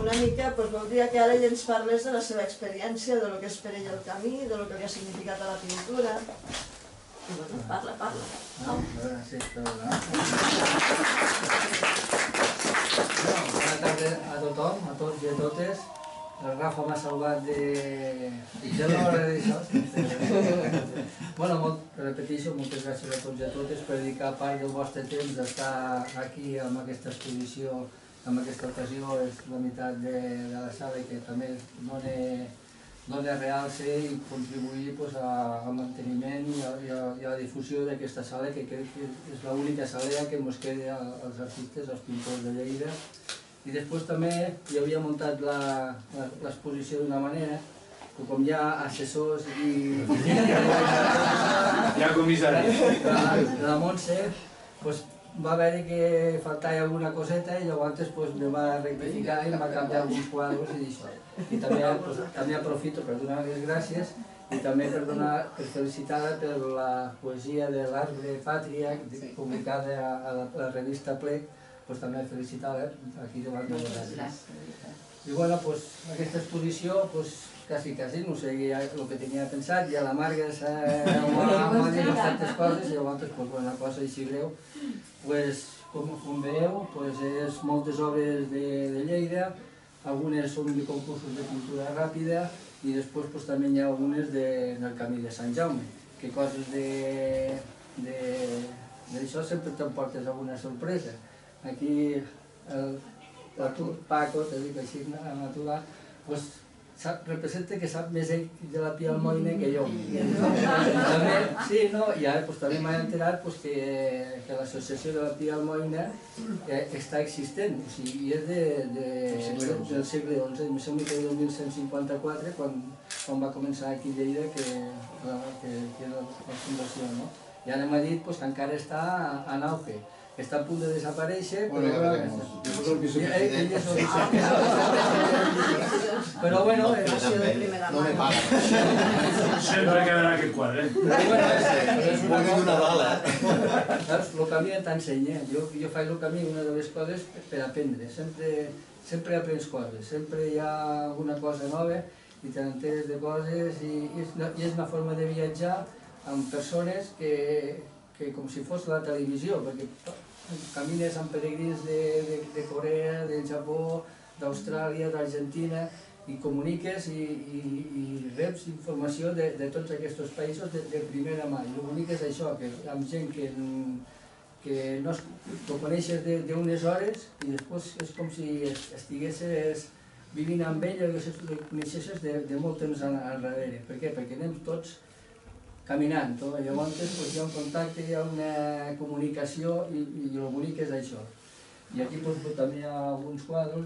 una mica voldria que ara ell ens parlés de la seva experiència, de lo que és per ell el camí, de lo que li ha significat a la pintura. I bueno, parla. Bona tarda a tothom, a tots i a totes. El Rafa m'ha salvat de l'hora d'això. Bueno, repeteixo, moltes gràcies a tots i a totes per dedicar part del vostre temps d'estar aquí amb aquesta exposició, amb aquesta ocasió. És la meitat de la sala que també dona realce i contribuir al manteniment i a la difusió d'aquesta sala, que crec que és l'única sala que ens queda als artistes, als pintors de Lleida. I després també hi havia muntat l'exposició d'una manera que, com hi ha assessors i... Hi ha comissari. De la Montse, va haver que faltava alguna coseta i llavors me va rectificar i em va canviar alguns quadres i d'això. I també aprofito per donar les gràcies i també per felicitar-la per la poesia de l'Arbre Pàtria publicada a la revista Plec. També felicitar-la aquí davant de vosaltres. I bueno, aquesta exposició, quasi, no sé el que tenia pensat, ja la Marga m'ha dit bastantes coses i llavors una cosa així greu. Com veieu, és moltes obres de Lleida, algunes són de concursos de pintura ràpida i després també hi ha algunes del Camí de Sant Jaume, que coses d'això sempre t'emportes alguna sorpresa. Aquí el Paco, t'he dit així, natural, representa que sap més ell de la Pia Almoina que jo. Sí, i ara també m'he enterat que l'associació de la Pia Almoina està existent, o sigui, és del segle XI, em sembla que és del 1154, quan va començar aquí a Lleida, que era la fundació. I ara m'ha dit que encara està en auge. Està a punt de desaparèixer, però bueno, no me paga. Sempre quedarà aquest quadre. És una bala. El camí t'ensenya. Jo faig el camí, una de les coses, per aprendre. Sempre aprens coses, sempre hi ha alguna cosa nova i t'enteres de coses i és una forma de viatjar amb persones que com si fos la televisió, perquè camines amb peregrins de Corea, del Japó, d'Austràlia, d'Argentina, i comuniques i reps informació de tots aquests països de primera mà. I el bonic és això, que amb gent que no coneixes d'unes hores i després és com si estiguessis vivint amb ell i el coneixessis de molt temps enrere. Per què? Perquè anem tots caminant, llavors hi ha un contacte, hi ha una comunicació i el bonic és això. I aquí també hi ha alguns quadres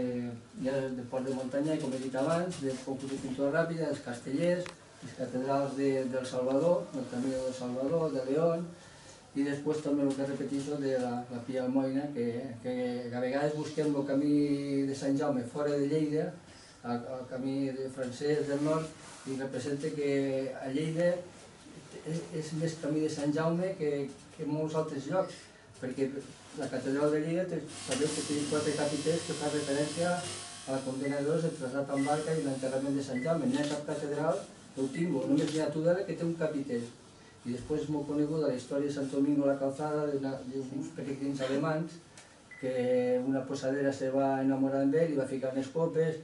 de Port de Montanyà, com he dit abans, de concurs de pintura ràpida, dels castellers, les catedrals del Salvador, del Camí del Salvador, de León, i després també el que repeteixo de la Pia Almoina, que a vegades busquem el camí de Sant Jaume fora de Lleida, el camí francès del nord, i representa que a Lleida és més camí de Sant Jaume que en molts altres llocs, perquè la catedral de Lleida sabeu que té 4 capitells que fa referència a la condena de Dios, el trasllat amb barca i l'enterrament de Sant Jaume. No hi ha cap catedral que ho tingui, només hi ha Tudela que té un capitell. I després és molt coneguda la història de Sant Domingo la Calzada, d'uns peregrins alemans, que una posadera se va enamorar amb ell i va ficar unes copes,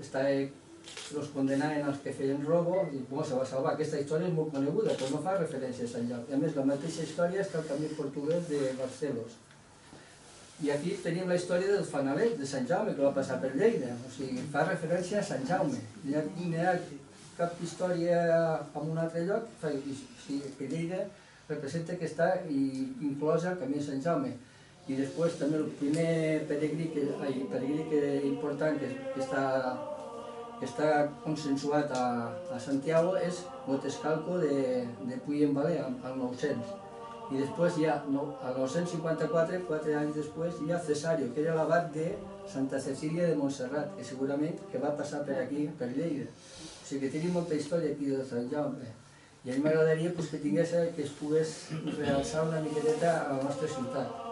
els condenaven als que feien robo i se va salvar. Aquesta història és molt coneguda, però no fa referència a Sant Jaume. A més, la mateixa història està al camí portuguès de Barcelos. I aquí tenim la història del fanaler de Sant Jaume, que va passar per Lleida. O sigui, fa referència a Sant Jaume. No hi ha cap història en un altre lloc, que Lleida representa que està inclosa al camí de Sant Jaume. I després també el primer peregrí important que està consensuat a Santiago és Gotescalco de Puy-en-Velay, al 900. I després hi ha, al 954, 4 anys després, hi ha Cesario, que era l'abat de Santa Cecília de Montserrat, que segurament va passar per aquí, per Lleida. O sigui que tenim molta història aquí de Sant Jaume. I a mi m'agradaria que es pogués realçar una miqueta a la nostra ciutat.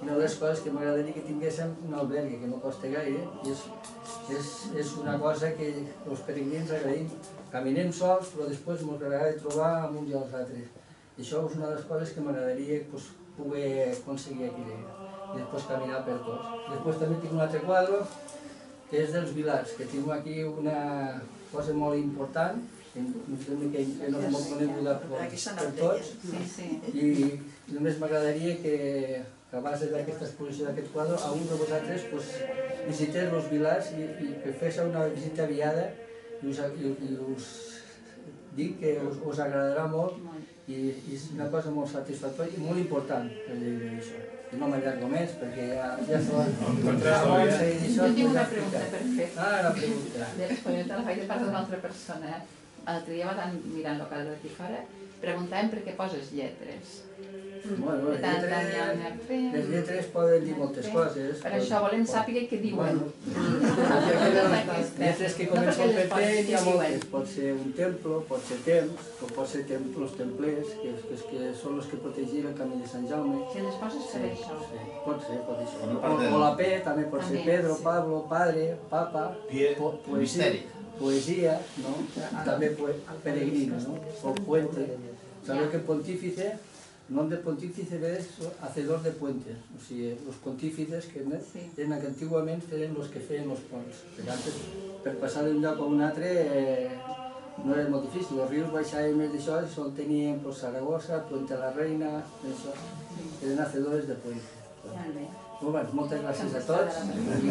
una de les coses que m'agradaria que tinguéssim un albergue, que no costa gaire, i és una cosa que els peregrins agraïm. Caminem sols, però després ens agrada trobar amb uns i els altres. I això és una de les coses que m'agradaria poder aconseguir aquí. I després caminar per tots. Després també tinc un altre quadre, que és dels Vilars, que tinc aquí una cosa molt important, que no és molt coneguda per tots, i només m'agradaria que a base d'aquesta exposició d'aquest quadre, a un de vosaltres visités els Vilars i que fes una visita guiada i us dic que us agradarà molt i és una cosa molt satisfactòria i molt important per dir això. I no m'allargo més perquè ja s'ho Jo tinc una pregunta per fer. Ah, la pregunta. Després te la faig de part d'una altra persona. L'altre dia va mirant el quadre d'aquí fora, preguntàvem per què poses lletres. Bueno, les lletres poden dir moltes coses. Per això volem saber què diuen. Les lletres que comencen per T hi ha moltes. Pot ser un templo, pot ser temps, o pot ser els templers, que són els que protegien el camí de Sant Jaume. Si les poses per això. Pot ser, pot ser. O la P també pot ser Pedro, Pablo, Padre, Papa, poesia, també peregrino, o puente. Sabeu que pontífice, el nom de pontífice és hacedor de puentes, o sigui, els pontífices que antigament eren els que feien els ponts. Per passar d'un lloc a un altre no era molt difícil, els rius baixaven més d'això i sol tenien Saragossa, Puente la Reina, eren hacedores de puentes. Molt bé, moltes gràcies a tots.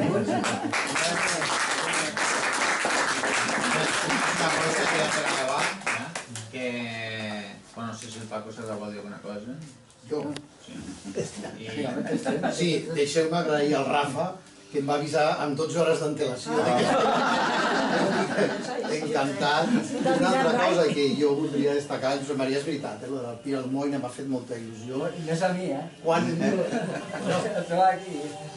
Una cosa que ja per acabar, que... Bueno, no sé si el Paco s'ha de dir alguna cosa. Jo? Sí. Sí, deixeu-me agrair al Rafa, que em va avisar amb 12 hores d'antelació. Encantat. Una altra cosa que jo voldria destacar, Josep Maria, és veritat, el del Tir al Moina m'ha fet molta il·lusió. No és a mi, Quan... El trobar aquí.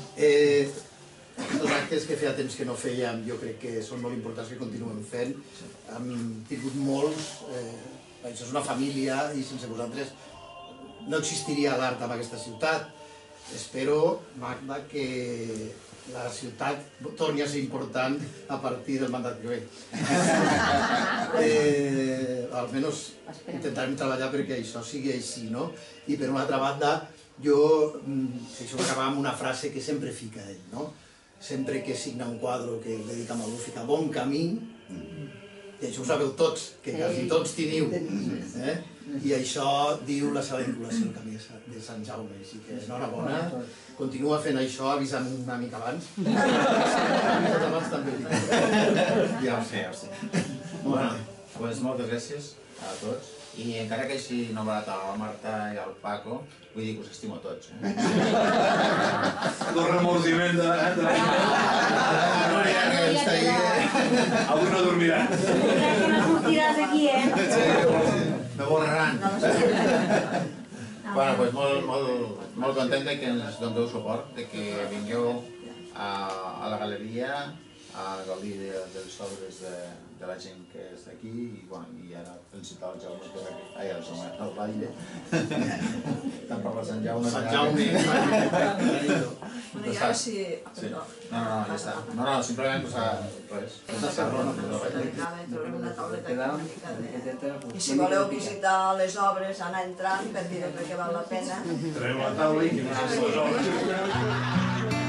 Els actes que feia temps que no fèiem, jo crec que són molt importants que continuem fent. Hem tingut molts... Això és una família i sense vosaltres no existiria l'art en aquesta ciutat. Espero, Magda, que la ciutat torni a ser important a partir del mandat que ve. Almenys intentarem treballar perquè això sigui així, no? I per una altra banda, jo això va acabar amb una frase que sempre fica ell, no? Sempre que signa un quadre que el dedica a Malú, fica bon camí, i això ho sabeu tots, que quasi tots teniu. I això diu la seva vinculació al camí de Sant Jaume, així que enhorabona. Continua fent això, avisant una mica abans. Avisant abans també. Ja ho sé. Bueno, doncs moltes gràcies a tots. I encara que així no m'ha a la Marta i al Paco, vull dir que us estimo a tots. El remordiment de... Avui no dormirà. Que no sortiràs aquí, Me borraran. Bueno, doncs molt content que ens doneu suport, que vingueu a la galeria a gaudir dels obres de la gent que és d'aquí i ara felicitar el Jaume que és aquí. Ai, el Jaume, el Batlle. Tant per la Sant Jaume. Sant Jaume. Bueno, i ara sí... No, ja està. No, simplement res. Trobem una tauleta una mica de... I si voleu visitar les obres, anar entrant per dir perquè val la pena. Trobem la taula i que no sé les obres.